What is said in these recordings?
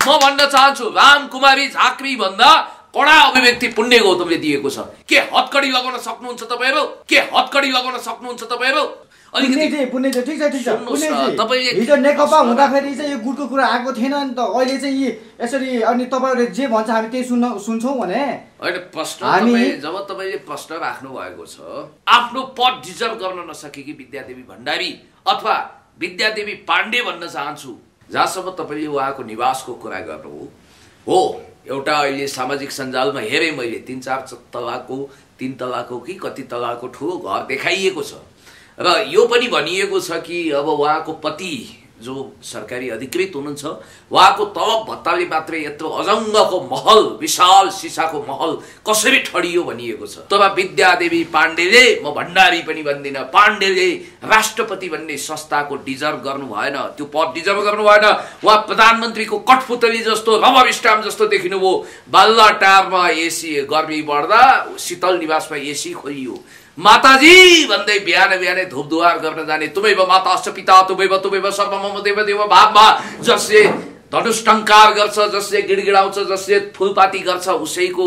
भन्न चाहन्छु रामकुमारी झाँक्री भन्दा कडा अभिव्यक्ति पुण्य गौतमले दिएको छ। के हतकडी लगाउन सक्नुहुन्छ तपाईहरु? के हतकडी लगाउन सक्नुहुन्छ तपाईहरु? पुण्य चाहिँ ठिक छ हिजो नेकपा हुँदाखेरि चाहिँ यो गुटको कुरा आएको थिएन नि त। अहिले चाहिँ यी यसरी अनि तपाईहरुले जे भन्छ हामी त्यही सुन्छौं भने हैन। प्रश्न जब तपाईले प्रश्न राख्नु भएको छ, आफ्नो पद डिजर्भ गर्न नसकेकी विद्यादेवी भण्डारी अथवा विद्यादेवी पाण्डे भन्न चाहन्छु। जहाँसम्म तपाईले उहाँको निवासको कुरा गर्नु हो, एउटा अहिले सामाजिक सञ्जालमा हेरे मैले 3-4 तलाको 3 तलाको कि कति तलाको ठुलो घर देखाइएको छ र यो पनि भनिएको छ कि अब उहाँको पति जो सरकारी अधिकृत हुनुहुन्छ उहाँको तलब भत्ताले मात्रै यत्रो अजङ्गको महल, विशाल सिसाको महल कसरी ठडियो भनिएको छ। तब विद्यादेवी पाण्डेले, म भण्डारी पनि भन्दिन, पाण्डेले राष्ट्रपति भन्ने संस्थाको डिजर्भ गर्नु भएन, त्यो पद डिजर्भ गर्नु भएन। उहाँ प्रधानमन्त्रीको कठपुतली जस्तो रबर स्ट्याम्प जस्तो देखिनुभयो। बाल्लाटारमा एसी गर्मी बढ्दा शीतल निवासमा एसी खोलियो। माताजी भन्दै बिहान बिहानै धुपधुवार गर्न जाने तुमैव माताश्च पिता तुमैव सर्वमम देव देव भावमा जसले धनुष्टङ्कार गर्छ, जसले गिडगिडाउँछ, जसले फुलपाती गर्छ उसैको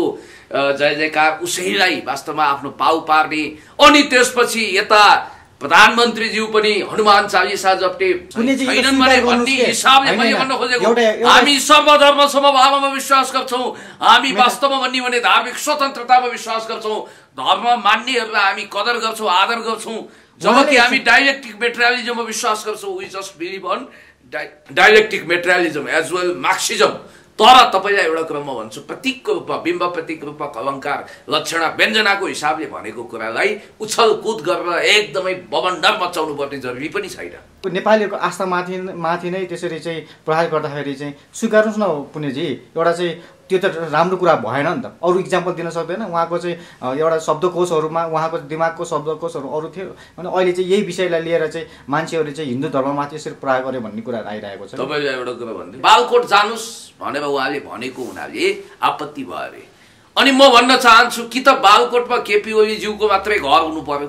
जय जयकार, उसैलाई वास्तवमा आफ्नो पाउ पार्ने। अनि त्यसपछि यता प्रधानमन्त्रीज्यू पनि हनुमान चालिसा जप्टे छैनन् भने भन्ने हिसाबले मैले भन्न खोजेको, हामी सर्वधर्म समभावमा विश्वास गर्छौं। हामी वास्तवमा भन्ने भने धार्मिक स्वतन्त्रतामा विश्वास गर्छौं। धर्म मान्नेहरूलाई हामी कदर गर्छौं, आदर गर्छौं। जबकि हामी डायलेक्टिक मेटेरियलिजममा विश्वास गर्छौं। We just believe on dialectic materialism as well marxism. तर तपाईलाई एउटा क्रम म भन्छु, प्रतीकको रूपमा, बिम्ब प्रतीक रूपमा अलङ्कार लक्षणा व्यञ्जनाको हिसाबले भनेको कुरालाई उछलकुद गरेर एकदमै बबन्डर मचाउनु पर्ने जरुरी पनि छैन। नेपालीहरूको आस्था माथि नै त्यसरी चाहिँ प्रहार गर्दाखेरि चाहिँ स्वीकार्नुहोस् न पुण्यजी, एउटा चाहिँ त्यो त राम्रो कुरा भएन नि त। अरू इक्जाम्पल दिन सक्दैन? उहाँको चाहिँ एउटा शब्दकोशहरूमा उहाँको दिमागको शब्दकोशहरू अरू थियो अनि अहिले चाहिँ यही विषयलाई लिएर चाहिँ मान्छेहरूले चाहिँ हिन्दू धर्ममाथि यसरी प्रहार गरे भन्ने कुरा आइरहेको छ। तपाईँले एउटा कुरा भन्दै बालकोट जानुस् भनेर उहाँले भनेको हुनाले आपत्ति भयो अरे। अनि म भन्न चाहन्छु कि त बालकोटमा केपी ओली ज्यूको मात्रै घर हुनु पर्यो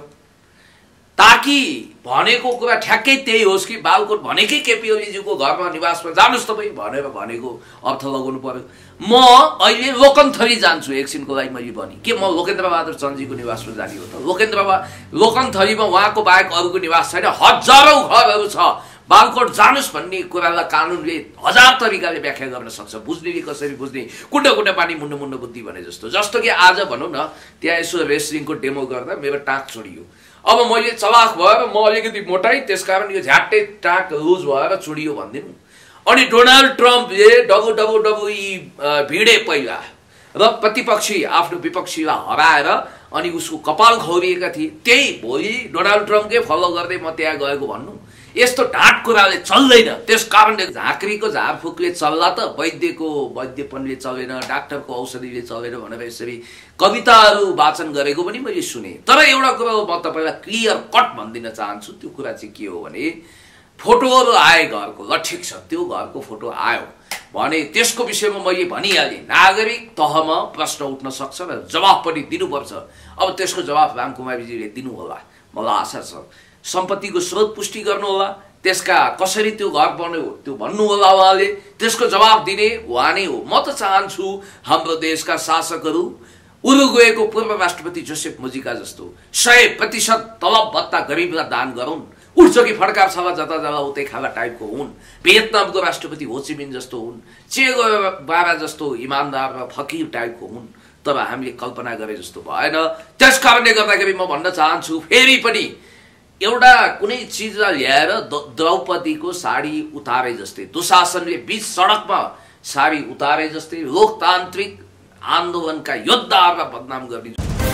ताकि भनेको कुरा ठ्याक्कै त्यही होस् कि बालकोट भनेकै केपी ओली ज्यूको घरमा निवासमा जानुस् तपाईँ भनेर भनेको अर्थ लगाउनु पर्यो। म अहिले लोकन्थली जान्छु एकछिनको लागि, मैले भने के म लोकेन्द्र बहादुर चन्दजीको निवासमा जाने हो त? लोकन्थलीमा उहाँको बाहेक अरूको निवास छैन, हजारौं घरहरू छ। बालकोट जानुस् भन्ने कुरालाई कानुनले हजार तरिकाले व्याख्या गर्न सक्छ। बुझ्नेले कसरी बुझ्ने, कुण्ड कुण्ड पानी मुन्ड मुन्ड बुद्धि भने जस्तो कि आज भनौँ न त्यहाँ यसो रेस्लिङको डेमो गर्दा मेरो टाँक छोडियो। अब मैले चलाक भएर म अलिकति मोटाई, त्यसकारण यो झ्याट्टै टाँक लुज भएर छोडियो भनिदिनु। अनि डोनाल्ड ट्रम्पले WWE भिडे पहिला र प्रतिपक्षी आफ्नो विपक्षीलाई हराएर अनि उसको कपाल खौरिएका थिए। त्यही भोलि डोनाल्ड ट्रम्पकै फलो गर्दै म त्यहाँ गएको भन्नु, यस्तो ढाँट कुराले चल्दैन। त्यसकारणले झाँक्रीको झारफुकले चल्ला त वैद्यपनले चलेन, डाक्टरको औषधिले चलेन भनेर यसरी कविताहरू वाचन गरेको पनि मैले सुने। तर एउटा कुरा म तपाईलाई क्लियर कट भनिदिन चाहन्छु। त्यो कुरा चाहिँ के हो भने फोटोहरू आए घरको, ल ठिक छ, त्यो घरको फोटो आयो भने त्यसको विषयमा मैले भनिहालेँ। नागरिक तहमा प्रश्न उठ्न सक्छ र जवाफ पनि दिनुपर्छ। अब त्यसको जवाफ रामकुमारीजीले दिनु होला, मलाई आशा छ। सम्पत्तिको स्रोत पुष्टि गर्नु होला, त्यसका कसरी त्यो घर बन्यो त्यो भन्नु होला उहाँले, त्यसको जवाफ दिने उहाँ नै हो। म त चाहन्छु हाम्रो देशका शासकहरू उरुग्वेको पूर्व राष्ट्रपति जोसेफ मुजिका जस्तो 100% तलब भत्ता गरिबलाई दान गरून्। उठ्छ कि फड्का छला जता जता उतै खाला टाइपको हुन्। भियतनामको राष्ट्रपति होचिमिन जस्तो हुन्, चे गुएभारा जस्तो इमानदार र फकीर टाइपको हुन्। तर हामीले कल्पना गरे जस्तो भएन। त्यसकारणले गर्दाखेरि म भन्न चाहन्छु फेरि पनि एउटा कुनै चिजलाई ल्याएर द्रौपदीको साडी उतारे जस्तै, दुशासनले बीच सडकमा साडी उतारे जस्तै लोकतान्त्रिक आन्दोलनका योद्धाहरूलाई बदनाम गर्ने।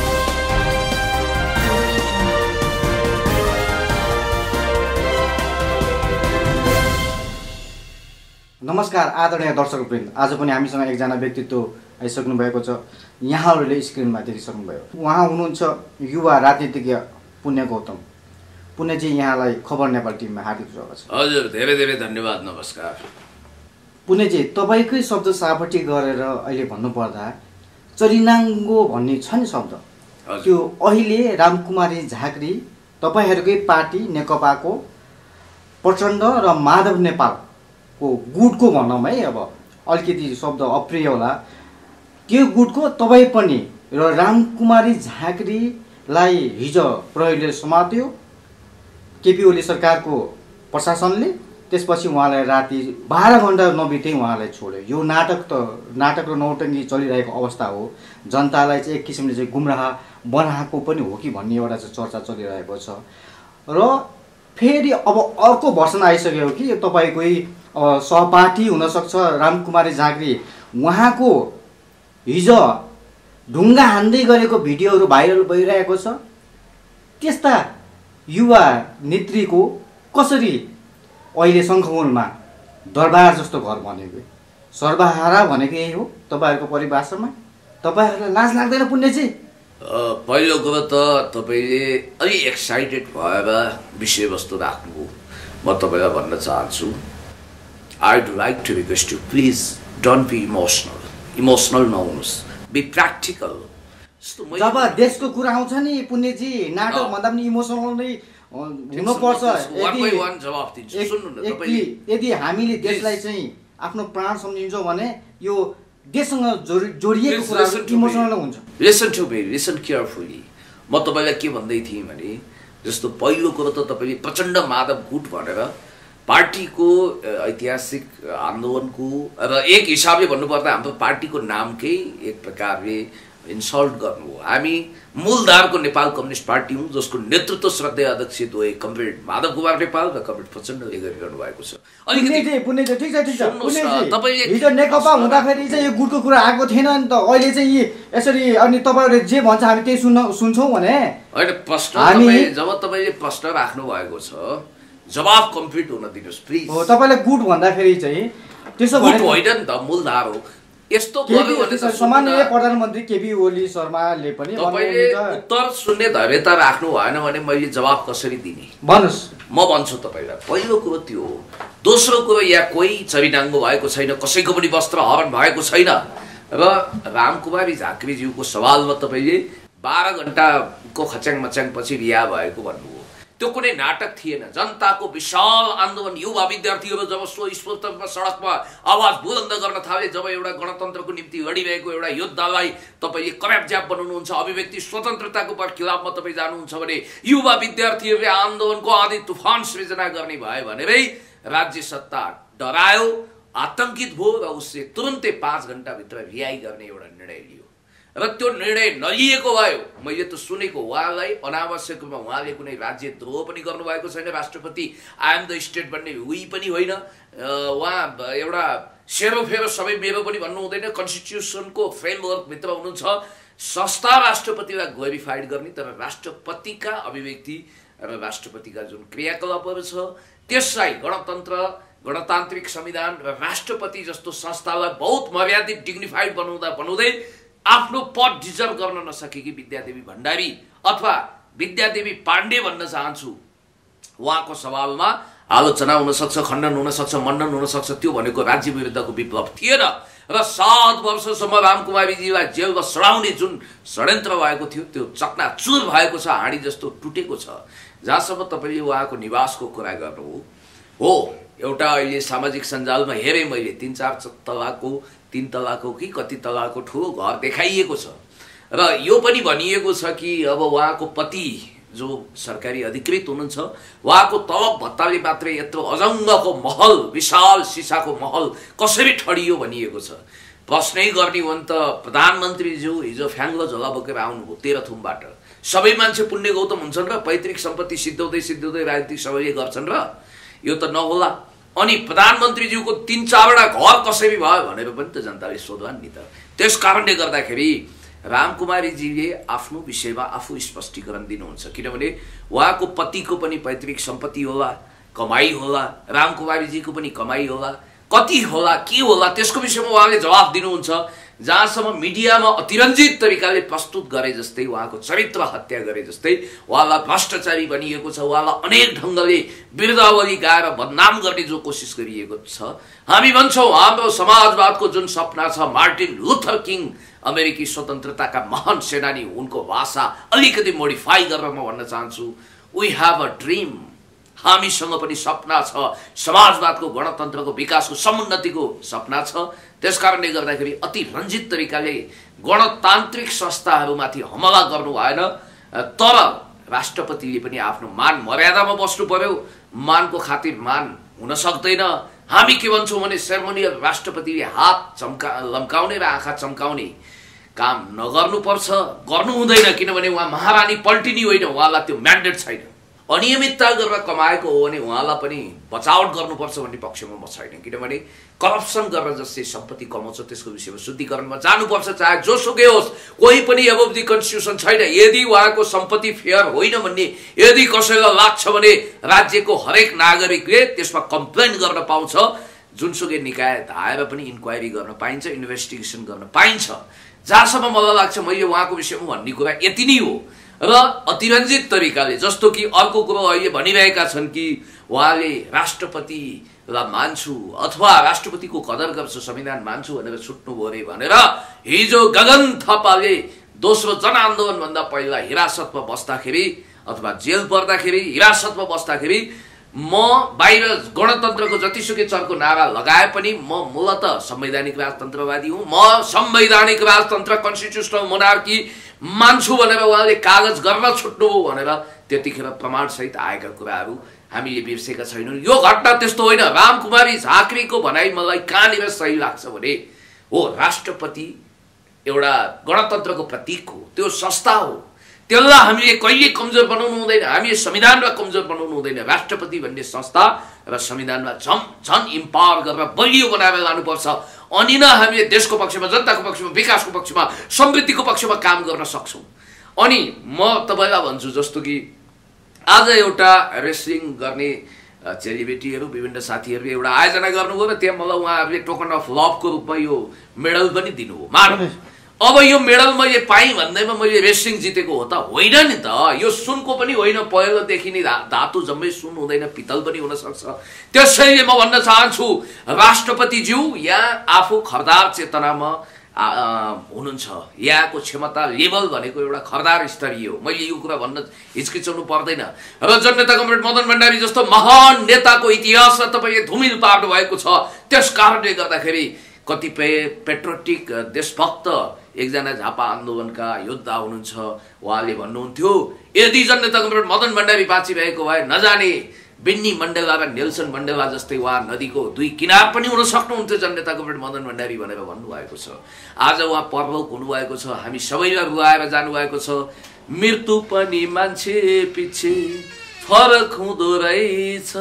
नमस्कार आदरणीय दर्शकवृन्द, आज पनि हामीसँग एकजना व्यक्तित्व आइसक्नु भएको छ। यहाँहरूले स्क्रिनमा देखिसक्नुभयो, उहाँ हुनुहुन्छ युवा राजनीतिज्ञ पुण्य गौतम। पुण्यजी, यहाँलाई खबर नेपाल टिममा हार्दिक स्वागत छ। हजुर, धेरै धेरै धन्यवाद, नमस्कार। पुण्यजी, तपाईँकै शब्द सापटी गरेर अहिले भन्नुपर्दा चरिनाङ्गो भन्ने छ नि शब्द, त्यो अहिले रामकुमारी झाँक्री तपाईँहरूकै पार्टी नेकपाको प्रचण्ड र माधव नेपालको गुटको भनौँ है, अब अलिकति शब्द अप्रिय होला, त्यो गुटको तपाईँ पनि र रामकुमारी झाँक्रीलाई हिजो प्रहरीले समात्यो, केपी ओली सरकारको प्रशासनले। त्यसपछि उहाँलाई राति 12 घण्टा नबित्दै उहाँलाई छोड्यो। यो नाटक र नौटङ्गी चलिरहेको अवस्था हो। जनतालाई चाहिँ एक किसिमले चाहिँ गुमराह बनाएको पनि हो कि भन्ने एउटा चाहिँ चर्चा चलिरहेको छ। र फेरि अब अर्को भर्सन आइसक्यो कि तपाईँकै सहपाठी हुनसक्छ रामकुमारी झाँक्री, उहाँको हिजो ढुङ्गा हान्दै गरेको भिडियोहरू भाइरल भइरहेको छ। त्यस्ता युवा नेत्रीको कसरी अहिले शङ्खमुलमा दरबार जस्तो घर बनेको, सर्वहारा भनेको यही हो तपाईँहरूको परिभाषामा? तपाईँहरूलाई लाज लाग्दैन पुण्यजी? पहिलो कुरो त तपाईँले अलि एक्साइटेड भएर विषयवस्तु राख्नुभयो। म तपाईँलाई भन्न चाहन्छु, I would like to request you, please don't be emotional नहुनुहोस्, बी प्र्याक्टिकल। जब देशको कुरा आउँछ नि पुण्यजी, नाटक भन्दा पनि इमोसनल नै हुनुपर्छ। यदि हामीले देशलाई चाहिँ आफ्नो प्राण सम्झिन्छौँ भने यो देशसँग जोडिएको कुरा इमोसनल हुन्छ। Listen to me, listen carefully. म तपाईँलाई के भन्दै थिएँ भने, जस्तो पहिलो कुरो त तपाईँले प्रचण्ड माधव गुट भनेर पार्टीको ऐतिहासिक आन्दोलनको र एक हिसाबले भन्नुपर्दा हाम्रो पार्टीको नामकै एक प्रकारले इन्सल्ट गर्नु हो। हामी मूलधारको नेपाल कम्युनिस्ट पार्टी हौँ, जसको नेतृत्व श्रद्धेय अध्यक्ष द्वय कमरेड माधव कुमार नेपाल र कमरेड प्रचण्डले गरिरहनु भएको छ। हिजो नेकपा हुँदाखेरि चाहिँ यो गुटको कुरा आएको थिएन नि त, अहिले चाहिँ यसरी अनि तपाईँहरूले जे भन्छ हामी त्यही सुन्छौँ भने होइन। प्रश्न जब तपाईँले प्रश्न राख्नु भएको छ, जवाफ कम्प्लिट हुन दिनुहोस् प्लिज। हो, तपाईँले गुट भन्दाखेरि चाहिँ त्यसो गुट होइन नि त, मूलधार हो। यस्तो गर्यो भने सामान्य प्रधानमन्त्री केपी ओली शर्माले पनि तपाईँले उत्तर सुन्ने धैर्यता राख्नु भएन भने मैले जवाफ कसरी दिने? भन्नुहोस्। म भन्छु तपाईँलाई, पहिलो कुरो त्यो हो। दोस्रो कुरो, यहाँ कोही चरिनाङ्गो भएको छैन, कसैको पनि वस्त्र हरण भएको छैन। र रामकुमारी झाँक्रीज्यूको सवालमा तपाईँले 12 घण्टाको खच्याङ मच्याङ पछि रिहा भएको भन्नुभयो। त्यो कुनै नाटक थिएन। जनताको विशाल आन्दोलन, युवा विद्यार्थीहरू जब स्वस्फूर्तमा सडकमा आवाज बुलन्द गर्न थाले, जब एउटा गणतन्त्रको निम्ति लडिरहेको एउटा योद्धालाई तपाईँले कर्याप्ज्याप बनाउनुहुन्छ, अभिव्यक्ति स्वतन्त्रताको खिलाफमा तपाईँ जानुहुन्छ भने युवा विद्यार्थीहरूले आन्दोलनको आँधी तुफान सृजना गर्ने भयो भनेरै राज्य सत्ता डरायो, आतंकित भयो र उसले तुरुन्तै 5 घण्टाभित्र रिहाई गर्ने एउटा निर्णय लियो। र त्यो निर्णय नलिएको भयो। मैले त सुनेको उहाँलाई अनावश्यक रूपमा उहाँले कुनै राज्य द्रोह पनि गर्नुभएको छैन। राष्ट्रपति आई एम द स्टेट भन्ने उही पनि होइन। उहाँ एउटा सेरोफेरो सबै मेरो पनि भन्नु हुँदैन, कन्स्टिट्युसनको फ्रेमवर्कभित्र हुनुहुन्छ। संस्था राष्ट्रपतिलाई ग्लोरिफाइड गर्ने, तर राष्ट्रपतिका अभिव्यक्ति र राष्ट्रपतिका जुन क्रियाकलापहरू छ त्यसलाई गणतान्त्रिक संविधान र राष्ट्रपति जस्तो संस्थालाई बहुत मर्यादित डिग्निफाइड बनाउँदै आफ्नो पद डिजर्भ गर्न नसकेकी विद्यादेवी भण्डारी अथवा विद्यादेवी पाण्डे भन्न चाहन्छु। उहाँको सवालमा आलोचना हुनसक्छ, खण्डन हुनसक्छ, मण्डन हुनसक्छ, त्यो भनेको राज्य विरुद्धको विप्लव थिएन। र 7 वर्षसम्म रामकुमारीजीलाई जेलमा सडाउने जुन षड्यन्त्र भएको थियो त्यो चकनाचुर भएको छ, हाँडी जस्तो टुटेको छ। जहाँसम्म तपाईँले उहाँको निवासको कुरा गर्नु हो, एउटा अहिले सामाजिक सञ्जालमा हेरेँ मैले 3 तलाको कि कति तलाको ठुलो घर देखाइएको छ। र यो पनि भनिएको छ कि अब उहाँको पति जो सरकारी अधिकृत हुनुहुन्छ, उहाँको तलब भत्ताले मात्रै यत्रो अजङ्गको महल, विशाल सिसाको महल कसरी ठडियो भनिएको छ। प्रश्नै गर्ने हो नि त, प्रधानमन्त्रीज्यू हिजो फ्याङ्लो झोला बोकेर आउनुभयो तेह्रथुमबाट। सबै मान्छे पुण्य गौतम हुन्छन् र पैतृक सम्पत्ति सिद्धाउँदै राजनीतिक सबैले गर्छन् र यो त नहोला। अनि प्रधानमन्त्रीज्यूको 3-4वटा घर कसरी भयो भनेर पनि त जनताले सोध्लान् नि त। त्यस कारणले गर्दाखेरि रामकुमारीजीले आफ्नो विषयमा आफू स्पष्टीकरण दिनुहुन्छ, किनभने उहाँको पतिको पनि पैतृक सम्पत्ति होला, कमाई होला, रामकुमारीजीको पनि कमाई होला, कति होला, के होला, त्यसको विषयमा उहाँले जवाफ दिनुहुन्छ। जहाँसम्म मिडियामा अतिरञ्जित तरिकाले प्रस्तुत गरे जस्तै, उहाँको चरित्र हत्या गरे जस्तै, उहाँलाई भ्रष्टाचारी भनिएको छ, उहाँलाई अनेक ढङ्गले बिरुदावली गाएर बदनाम गर्ने जो कोसिस गरिएको छ। हामी भन्छौँ हाम्रो समाजवादको जुन सपना छ, मार्टिन लुथर किङ अमेरिकी स्वतन्त्रताका महान सेनानी, उनको भाषा अलिकति मोडिफाई गरेर म भन्न चाहन्छु, वी हेभ अ ड्रिम। हामीसँग पनि सपना छ, समाजवादको, गणतन्त्रको, विकासको, समुन्नतिको सपना छ। त्यसकारणले गर्दाखेरि अति रञ्जित तरिकाले गणतान्त्रिक संस्थाहरूमाथि हमला गर्नु भएन। तर राष्ट्रपतिले पनि आफ्नो मान मर्यादामा बस्नु पर्यो। मानको खातिर मान हुन सक्दैन। हामी के भन्छौँ भने सेरेमोनियल राष्ट्रपतिले हात लम्काउने र आँखा चम्काउने काम नगर्नुपर्छ, गर्नु हुँदैन। किनभने उहाँ महारानी पल्टिनी होइन, उहाँलाई त्यो म्यान्डेट छैन। अनियमितता गरेर कमाएको हो भने उहाँलाई पनि बचावट गर्नुपर्छ भन्ने पक्षमा म छैन। किनभने करप्सन गरेर जसले सम्पत्ति कमाउँछ त्यसको विषयमा शुद्धिकरणमा जानुपर्छ, चाहे जोसुकै होस्। कोही पनि एबभ दि कन्स्टिट्युसन छैन। यदि उहाँको सम्पत्ति फेयर होइन भन्ने यदि कसैलाई लाग्छ भने राज्यको हरेक नागरिकले त्यसमा कम्प्लेन गर्न पाउँछ। जुनसुकै निकाय धाएर पनि इन्क्वायरी गर्न पाइन्छ, इन्भेस्टिगेसन गर्न पाइन्छ। जहाँसम्म मलाई लाग्छ मैले उहाँको विषयमा भन्ने कुरा यति नै हो। र अतिरञ्जित तरिकाले जस्तो कि अर्को कुरो अहिले भनिरहेका छन् कि उहाँले राष्ट्रपतिलाई मान्छु अथवा राष्ट्रपतिको कदर गर्छु, संविधान मान्छु भनेर छुट्नुभयो अरे भनेर हिजो गगन थापाले दोस्रो जनआन्दोलनभन्दा पहिला हिरासतमा बस्दाखेरि अथवा जेल पर्दाखेरि हिरासतमा बस्दाखेरि म बाहिर गणतन्त्रको जतिसुकै चर्को नारा लगाए पनि म मूलतः संवैधानिक राजतन्त्रवादी हुँ। म संवैधानिक राजतन्त्र, कन्स्टिट्युसनल मोनार्की मान्छु भनेर उहाँले कागज गर्न छुट्नुभयो भनेर त्यतिखेर प्रमाणसहित आएका कुराहरू हामीले बिर्सेका छैनौँ। यो घटना त्यस्तो होइन। रामकुमारी झाँक्रीको भनाइ मलाई कहाँनिर सही लाग्छ भने हो, राष्ट्रपति एउटा गणतन्त्रको प्रतीक हो, त्यो संस्था हो। त्यसलाई हामीले कहिले कमजोर बनाउनु हुँदैन, हामीले संविधानलाई कमजोर बनाउनु हुँदैन। राष्ट्रपति भन्ने संस्था र संविधानलाई झन इम्पावर गरेर बलियो बनाएर लानुपर्छ। अनि नै हामीले देशको पक्षमा, जनताको पक्षमा, विकासको पक्षमा, समृद्धिको पक्षमा काम गर्न सक्छौँ। अनि म तपाईँलाई भन्छु जस्तो कि आज एउटा रेसलिङ गर्ने चेलिबेटीहरू, विभिन्न साथीहरूले एउटा आयोजना गर्नुभयो र त्यहाँ मलाई उहाँहरूले टोकन अफ लभको रूपमा यो मेडल पनि दिनुभयो। मानव अब यो मेडल मैले पाएँ भन्दैमा मैले रेसलिङ जितेको हो त होइन नि त। यो सुनको पनि होइन, पहिलोदेखि नै धातु जम्मै सुन हुँदैन, पित्तल पनि हुन सक्छ। त्यसैले म भन्न चाहन्छु राष्ट्रपतिज्यू यहाँ आफू खरदार चेतनामा हुनुहुन्छ। यहाँको क्षमता लेभल भनेको एउटा खरदार स्तरीय हो। मैले यो कुरा भन्न हिचकिचाउनु पर्दैन। र जननेता कमरेड मदन भण्डारी जस्तो महान नेताको इतिहासलाई तपाईँले धुमिल पार्नु भएको छ। त्यस कारणले गर्दाखेरि कतिपय पेट्रोटिक देशभक्त एकजना झापा आन्दोलनका योद्धा हुनुहुन्छ, उहाँले भन्नुहुन्थ्यो यदि जननेता कमरेड मदन भण्डारी बाँचिरहेको भए नजाने बिन्नी मण्डेला र नेल्सन मण्डेला जस्तै उहाँ नदीको दुई किनार पनि हुन सक्नुहुन्थ्यो जननेता कमरेड मदन भण्डारी भनेर भन्नुभएको छ। आज उहाँ परलोक हुनुभएको छ, हामी सबैलाई रुवाएर जानुभएको छ। मृत्यु पनि मान्छे पछि फरक हुँदो रहेछ,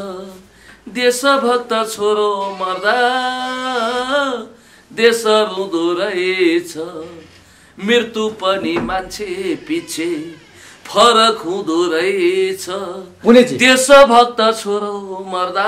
देशभक्त छोरो मर्दा देश रुँदो रहेछ। मृत्यु पनि मान्छे पछि फरक हुँदो रहेछ, देशभक्त छोरो मर्दा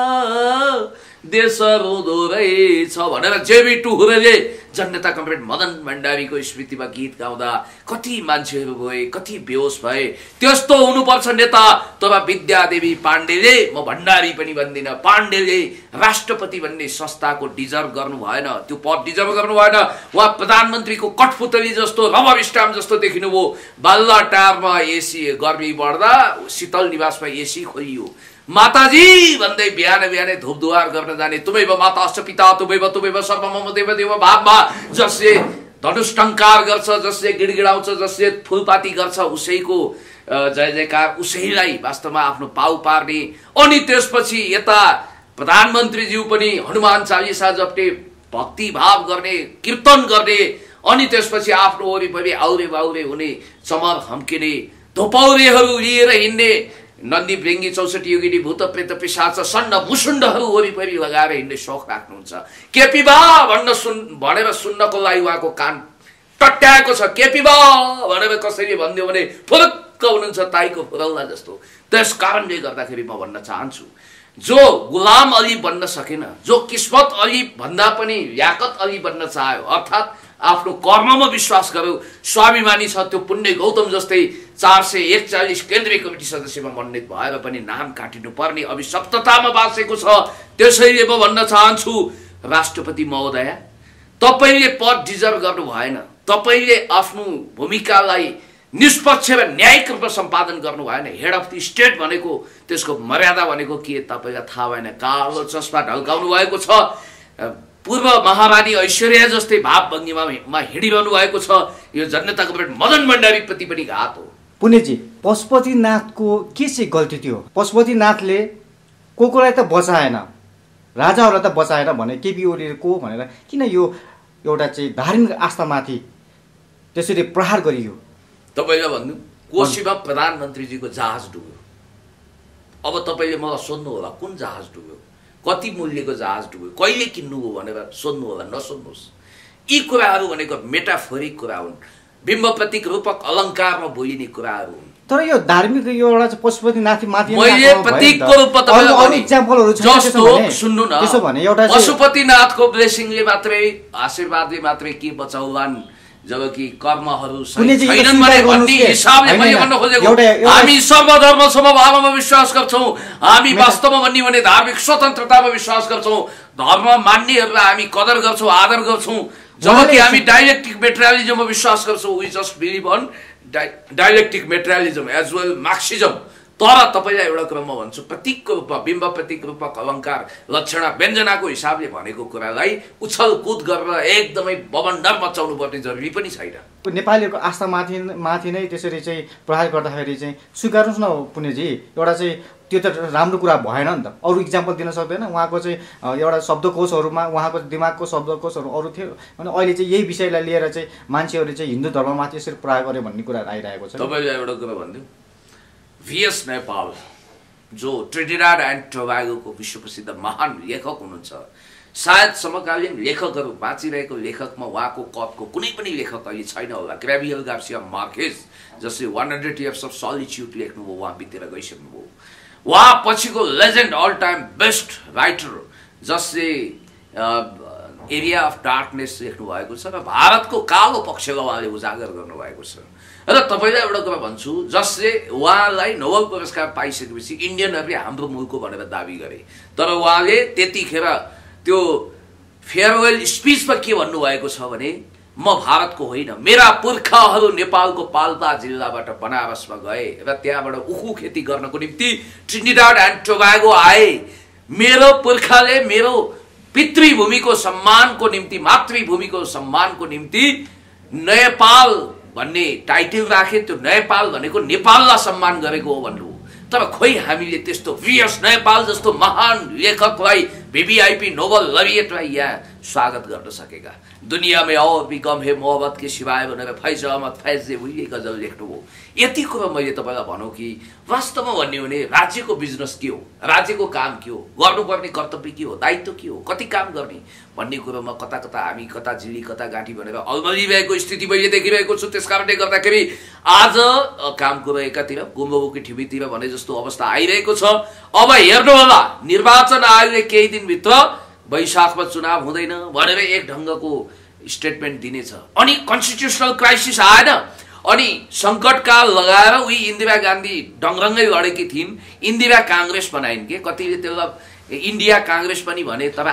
देश रुँदो रहेछ भनेर जेबी टुहुरेले जननेता कमरेड मदन भण्डारीको स्मृतिमा गीत गाउँदा कति मान्छेहरू भए, कति बेहोस भए। त्यस्तो हुनुपर्छ नेता। तर विद्यादेवी पाण्डेले, म भण्डारी पनि भन्दिनँ, पाण्डेले राष्ट्रपति भन्ने संस्थाको डिजर्भ गर्नु भएन, त्यो पद डिजर्भ गर्नु भएन। उहाँ प्रधानमन्त्रीको कठपुतली जस्तो, रबर स्टाम्प जस्तो देखिनुभयो। बाल्लाटारमा एसी गर्मी बढ्दा शीतल निवासमा एसी खोलियो। माताजी भन्दै बिहान बिहानै धुपधुवार गर्न जाने, तुमैव माताश्च पिता तुमैव सर्वमम देव देव भावमा जसले धनुष टङ्कार गर्छ, जसले गिडगिडाउँछ, जसले फुलपाती गर्छ, उसैको जय जयकार, उसैलाई वास्तवमा आफ्नो पाउ पार्ने। अनि त्यसपछि यता प्रधानमन्त्रीज्यू पनि हनुमान चालिसा जप्ने, भक्ति भाव गर्ने, कीर्तन गर्ने, अनि त्यसपछि आफ्नो वरिपरि आउरे बाउरे हुने, चमर हम्किने, धोपौरेहरू लिएर हिँड्ने, नन्दी भृङ्गी 64 योगिनी भूत प्रेत पिशाच सन्न मुसुण्डहरू वरिपरि लगाएर हिँड्ने सोख राख्नुहुन्छ। केपी बा भनेर सुन्नको लागि उहाँको कान टट्याएको छ। केपी बा भनेर कसैले भनिदियो भने फुरुक्क हुनुहुन्छ, ताईको फुरौला जस्तो। त्यस कारणले गर्दाखेरि म भन्न चाहन्छु, जो गुलाम अली बन्न सकेन, जो किस्मत अली भन्दा पनि याकत अली बन्न चाह्यो, अर्थात् आफ्नो कर्ममा विश्वास गर्यो, स्वाभिमानी छ, त्यो पुण्य गौतम जस्तै 441 केन्द्रीय कमिटी सदस्यमा मनोनित भएर पनि नाम काटिनु पर्ने अभिशप्ततामा बाँचेको छ। त्यसैले म भन्न चाहन्छु राष्ट्रपति महोदय, तपाईले पद डिजर्भ गर्नु भएन। तपाईले आफ्नो भूमिकालाई निष्पक्ष र न्यायिक रूपमा सम्पादन गर्नु भएन। हेड अफ द स्टेट भनेको त्यसको मर्यादा भनेको के तपाईँलाई थाहा भएन। कालो चस्मा ढल्काउनु भएको छ, पूर्व महारानी ऐश्वर्या जस्तै भाव भङ्गिमा हिँडिरहनु भएको छ। यो जनता कमरेड मदन भण्डारीप्रति पनि घात हो। पुण्यजी, पशुपतिनाथको के चाहिँ गल्ती थियो? पशुपतिनाथले कोलाई त बचाएन, राजाहरूलाई त बचाएन भने केपी ओलीले को भनेर किन यो एउटा चाहिँ धार्मिक आस्थामाथि त्यसरी प्रहार गरियो? तपाईँले भन्नु कोशीमा प्रधानमन्त्रीजीको जहाज डुब्यो। अब तपाईँले मलाई सोध्नु होला कुन जहाज डुब्यो, कति मूल्यको जहाज डुब्यो, कहिले किन्नु हो भनेर सोध्नु होला। नसोध्नुहोस्। यी कुराहरू भनेको मेटाफोरिक कुरा हुन्, बिम्ब प्रतीक रूपक अलङ्कारमा बोलिने कुराहरू हुन्। तर यो धार्मिक यो एउटा पशुपतिनाथ माथि मैले प्रतीकको रूपमा तपाईँलाई इक्जाम्पलहरु जस्तो सुन्नु न, त्यसो भने एउटा पशुपतिनाथको ब्लेसिङले मात्रै आशीर्वादले मात्रै के बचाउलान्, जबकि कर्महरू छैनन् भने भन्ने हिसाबले मैले भन्न खोजेको। हामी सर्वधर्म समभावमा विश्वास गर्छौँ, हामी वास्तवमा भन्ने भने धार्मिक स्वतन्त्रतामा विश्वास गर्छौँ, धर्म मान्नेहरूलाई हामी कदर गर्छौँ, आदर गर्छौँ, जबकि हामी डाइलेक्टिक मेटेरियलिजममा विश्वास गर्छौँ। We just believe on dialectic materialism as well marxism. तर तपाईँलाई एउटा क्रममा भन्छु, प्रतीकको रूपमा बिम्ब प्रतीक रूपक अलङ्कार लक्षणा व्यञ्जनाको हिसाबले भनेको कुरालाई उछलकुद गरेर एकदमै बबन्डर मचाउनु पर्ने जरुरी पनि छैन। नेपालीहरूको आस्थामाथि नै त्यसरी चाहिँ प्रहार गर्दाखेरि चाहिँ स्वीकार्नुहोस् न पुण्यजी, एउटा चाहिँ त्यो त राम्रो कुरा भएन नि त। अरू इक्जाम्पल दिन सक्दैन? उहाँको चाहिँ एउटा शब्दकोशहरूमा उहाँको दिमागको शब्दकोशहरू अरू थियो अनि अहिले चाहिँ यही विषयलाई लिएर चाहिँ मान्छेहरूले चाहिँ हिन्दू धर्ममाथि यसरी प्रहार गर्यो भन्ने कुरा आइरहेको छ। तपाईँले एउटा कुरा भनिदिउँ, VS नेपाल जो ट्रिनिडाड एन्ड टोबागोको विश्वप्रसिद्ध महान लेखक हुनुहुन्छ, सायद समकालीन लेखकहरू बाँचिरहेको लेखकमा उहाँको कदको कुनै पनि लेखक अहिले छैन होला। ग्रेभियल गार्सिया मार्केज जसले 100 Years of Solitude लेख्नुभयो, उहाँ बितेर गइसक्नुभयो। उहाँ पछिको legend all time best writer जसले एरिया अफ डार्कनेस लेख्नु भएको छ र भारतको कालो पक्षलाई उहाँले उजागर गर्नुभएको छ। र तपाईँलाई एउटा कुरा भन्छु, जसले उहाँलाई नोबेल पुरस्कार पाइसकेपछि इन्डियनहरूले हाम्रो मुलको भनेर दाबी गरे, तर उहाँले त्यतिखेर त्यो फेयरवेल स्पिचमा के भन्नुभएको छ भने, म भारतको होइन, मेरा पुर्खाहरू नेपालको पाल्पा जिल्लाबाट बनारसमा गए र त्यहाँबाट उखु खेती गर्नको निम्ति ट्रिनिडाड एन्ड टोबागो आए। मेरो पुर्खाले मेरो पितृभूमिको सम्मानको निम्ति, मातृभूमिको सम्मानको निम्ति नेपाल भन्ने टाइटल राखे। त्यो नेपाल भनेको नेपाललाई सम्मान गरेको हो भन्नु। तर खोइ हामीले त्यस्तो VS नेपाल जस्तो महान लेखकलाई, VVIP नोबेल लरिएटलाई यहाँ स्वागत गर्न सकेका। दुनिया में और भी कम है मोहब्बत के सिवाय भनेर फैज अहमद फैजले उहिले गजल लेख्नुभयो। यति कुरा मैले तपाईँलाई भनौँ कि वास्तवमा भन्ने भने राज्यको बिजनेस के हो, राज्यको काम के हो, गर्नुपर्ने कर्तव्य के हो, दायित्व के हो, कति काम गर्ने भन्ने कुरोमा कता कता हामी कता झिली कता गाँठी भनेर अल्मलिरहेको स्थिति मैले देखिरहेको छु। त्यस कारणले गर्दाखेरि आज काम कुरो एकातिर गुम्बोकी ठिबीतिर भने जस्तो अवस्था आइरहेको छ। अब हेर्नु होला, निर्वाचन आयोगले केही दिनभित्र वैशाखमा चुनाव हुँदैन भनेर एक ढङ्गको स्टेटमेन्ट दिनेछ। अनि कन्स्टिट्युसनल क्राइसिस आएन, अनि सङ्कटकाल लगाएर उही इन्दिरा गान्धी डङरङ्गै लडेकी थिइन्, इन्दिरा काङ्ग्रेस बनाइन् के, कतिले त्यसलाई इन्डिया काङ्ग्रेस पनि भने। तर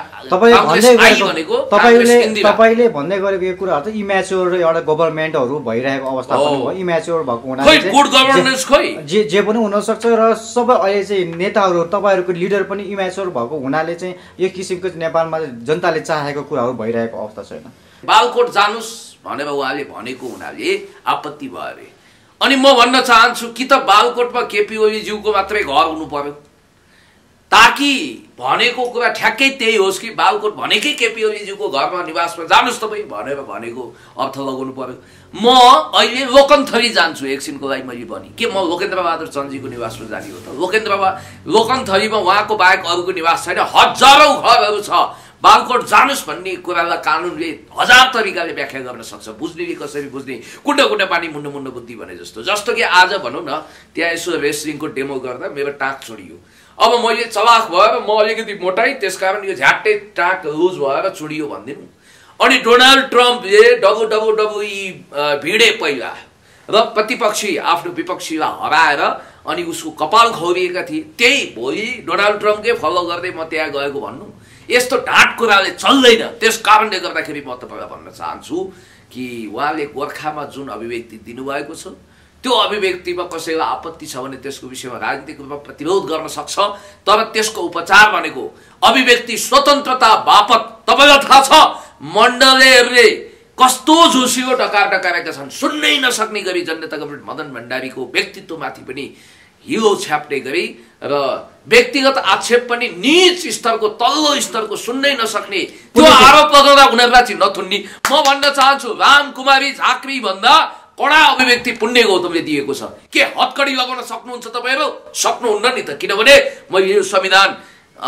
तपाईँले भन्दै गरेको यो कुराहरू त इम्याच्योर एउटा गभर्मेन्टहरू भइरहेको अवस्था पनि हो। इम्याच्योर भएको हुनाले जे पनि हुनसक्छ र सबै अहिले चाहिँ नेताहरू तपाईँहरूको लिडर पनि इम्याच्योर भएको हुनाले चाहिँ यो किसिमको नेपालमा जनताले चाहेको कुराहरू भइरहेको अवस्था छैन। बालकोट जानुस् भनेर उहाँले भनेको हुनाले आपत्ति भयो अरे। अनि म भन्न चाहन्छु कि त बालकोटमा केपी ओलीज्यूको मात्रै घर हुनु पर्यो, ताकि भनेको कुरा ठ्याक्कै त्यही होस् कि बालकोट भनेकै केपी ओलीज्यूको घरमा निवासमा जानुस् तपाईँ भनेर भनेको अर्थ लगाउनु पर्यो। म अहिले लोकन्थली जान्छु एकछिनको लागि, मैले भने के म लोकेन्द्र बहादुर चन्दजीको निवासमा जाने हो त? लोकन्थलीमा उहाँको बाहेक अरूको निवास छैन, हजारौं घरहरू छ। बालकोट जानुस् भन्ने कुरालाई कानुनले हजार तरिकाले व्याख्या गर्न सक्छ, बुझ्नेले कसरी बुझ्ने, कुण्ड कुण्ड पानी मुन्ड मुन्ड बुद्धि भने जस्तो कि आज भनौँ न त्यहाँ यसो रेस्लिङको डेमो गर्दा मेरो टाँक छोडियो। अब मैले चलाक भएर म अलिकति मोटाई, त्यसकारण यो झ्याट्टै टाँक लुज भएर छोडियो भनिदिनु। अनि डोनाल्ड ट्रम्पले WWE भिडे पहिला र प्रतिपक्षी आफ्नो विपक्षीलाई हराएर अनि उसको कपाल खौरिएका थिए। त्यही भोलि डोनाल्ड ट्रम्पकै फलो गर्दै म त्यहाँ गएको भन्नु, यस्तो ढाँट कुराले चल्दैन। त्यस कारणले गर्दाखेरि म तपाईँलाई भन्न चाहन्छु कि उहाँले गोर्खामा जुन अभिव्यक्ति दिनुभएको छ त्यो अभिव्यक्तिमा कसैलाई आपत्ति छ भने त्यसको विषयमा राजनीतिक रूपमा प्रतिरोध गर्न सक्छ, तर त्यसको उपचार भनेको अभिव्यक्ति स्वतन्त्रता बापत। तपाईलाई थाहा छ मण्डलेहरूले कस्तो झुसिलो डकार डकारेका छन्, सुन्नै नसक्ने गरी जनता कमरेड मदन भण्डारीको व्यक्तित्वमाथि पनि हिलो छ्याप्ने गरी र व्यक्तिगत आक्षेप पनि नीच स्तरको तल्लो स्तरको सुन्नै नसक्ने त्यो आरोप लगाउँदा उनीहरूलाई चाहिँ नथुन्ने। म भन्न चाहन्छु रामकुमारी झाँक्री भन्दा कडा अभिव्यक्ति पुण्य गौतमले दिएको छ। के हतकडी लगाउन सक्नुहुन्छ तपाईहरु? सक्नुहुन्न नि त, किनभने म यो संविधान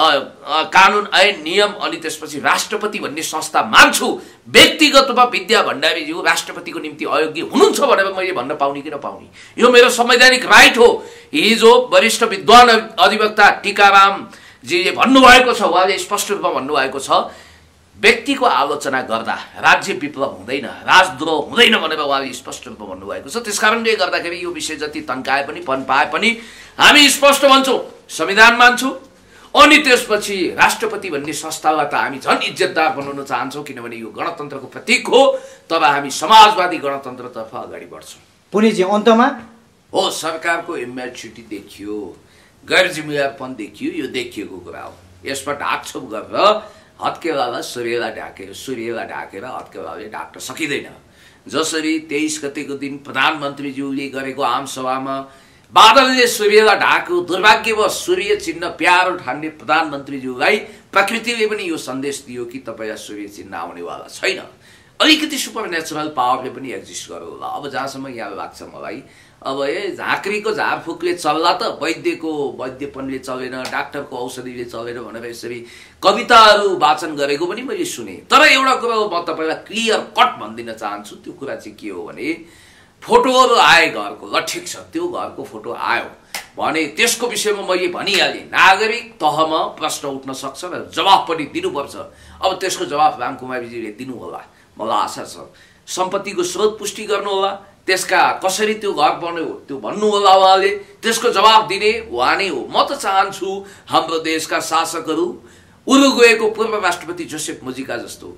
कानुन ऐन नियम अनि त्यसपछि राष्ट्रपति भन्ने संस्था मान्छु। व्यक्तिगत रूपमा विद्या भण्डारीज्यू राष्ट्रपतिको निम्ति अयोग्य हुनुहुन्छ भनेर मैले भन्न पाउने कि नपाउने, यो मेरो संवैधानिक राइट हो। हिजो वरिष्ठ विद्वान अधिवक्ता टीकाराम जीले भन्नुभएको छ, उहाँले स्पष्ट रूपमा भन्नुभएको छ व्यक्तिको आलोचना गर्दा राज्य विप्लव हुँदैन, राजद्रोह हुँदैन भनेर उहाँले स्पष्ट रूपमा भन्नुभएको छ। त्यसकारणले गर्दाखेरि यो विषय जति तन्काए पनि पनपाए पनि हामी स्पष्ट भन्छौँ संविधान मान्छौँ अनि त्यसपछि राष्ट्रपति भन्ने संस्थालाई त हामी झन् इज्जतदार बनाउन चाहन्छौँ, किनभने यो गणतन्त्रको प्रतीक हो। तब हामी समाजवादी गणतन्त्रतर्फ अगाडि बढ्छौँ। पुनीजी अन्तमा हो सरकारको इम्याच्युरिटी देखियो, गैर जिम्मेवारपन देखियो, यो देखिएको कुरा हो। यसमा ढाकछोप गरेर हत्केलालाई सूर्यलाई ढाकेर हत्केलाले ढाक्न सकिँदैन। जसरी 23 गतेको दिन प्रधानमन्त्रीज्यूले गरेको आमसभामा बादलले सूर्यलाई ढाक्यो, दुर्भाग्यवश सूर्य चिन्ह प्यारो ठान्ने प्रधानमन्त्रीज्यूलाई प्रकृतिले पनि यो सन्देश दियो कि तपाईलाई सूर्य चिन्ह आउनेवाला छैन। अलिकति सुपर नेचुरल पावरले पनि एक्जिस्ट गर्यो होला। अब जहाँसम्म यहाँ लाग्छ मलाई, अब झाँक्रीको झारफुकले चल्ला त वैद्यपनले चलेन, डाक्टरको औषधिले चलेन भनेर यसरी कविताहरू वाचन गरेको पनि मैले सुने। तर एउटा कुरा म तपाईँलाई क्लियर कट भनिदिन चाहन्छु, त्यो कुरा चाहिँ के हो भने फोटोहरू आए घरको, ल ठिक छ त्यो घरको फोटो आयो भने त्यसको विषयमा मैले भनिहालेँ नागरिक तहमा प्रश्न उठ्न सक्छ र जवाफ पनि दिनुपर्छ। अब त्यसको जवाफ रामकुमारीजीले दिनु होला, मलाई आशा छ। सम्पत्तिको स्रोत पुष्टि गर्नु होला, त्यसका कसरी त्यो घर बन्यो त्यो भन्नु होला उहाँले, त्यसको जवाफ दिने उहाँ नै हो। म त चाहन्छु हाम्रो देशका शासकहरू उरुग्वेको पूर्व राष्ट्रपति जोसेफ मुजिका जस्तो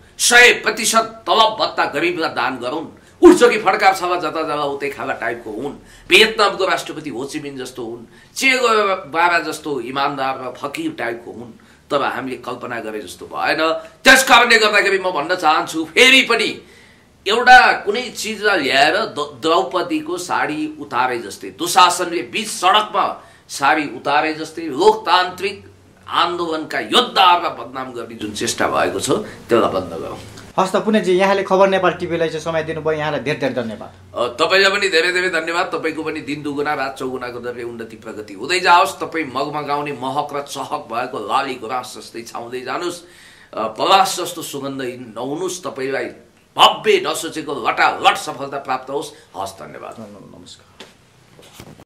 100% तलब भत्ता गरिबलाई दान गरून्, उठ्छ कि फड्का छला जता जता उतै खाला टाइपको हुन्, भियतनामको राष्ट्रपति होचिमिन जस्तो हुन्, चे गुएभारा जस्तो इमानदार र फकीर टाइपको हुन्। तर हामीले कल्पना गरे जस्तो भएन। त्यस कारणले गर्दाखेरि म भन्न चाहन्छु फेरि पनि एउटा कुनै चिजलाई ल्याएर द्रौपदीको साडी उतारे जस्तै, दुशासनले बीच सडकमा साडी उतारे जस्तै लोकतान्त्रिक आन्दोलनका योद्धाहरूलाई बदनाम गर्ने जुन चेष्टा भएको छ त्यसलाई बन्द गरौँ। हस् त पुण्यजी, यहाँले खबर नेपाल टिभीलाई चाहिँ समय दिनुभयो, यहाँलाई धेरै धेरै धन्यवाद। तपाईँलाई पनि धेरै धेरै धन्यवाद। तपाईँको पनि दिन दुगुना रात चौगुनाको दरले उन्नति प्रगति हुँदै जाओस्। तपाईँ मगमगाउने महक र चहक भएको लाली गुराँस जस्तै छाउँदै जानुहोस्, पलास जस्तो सुगन्धहीन नहुनुहोस्। तपाईँलाई भव्य नसोचेको लटालट सफलता प्राप्त होस्। हस्, धन्यवाद, नमस्कार।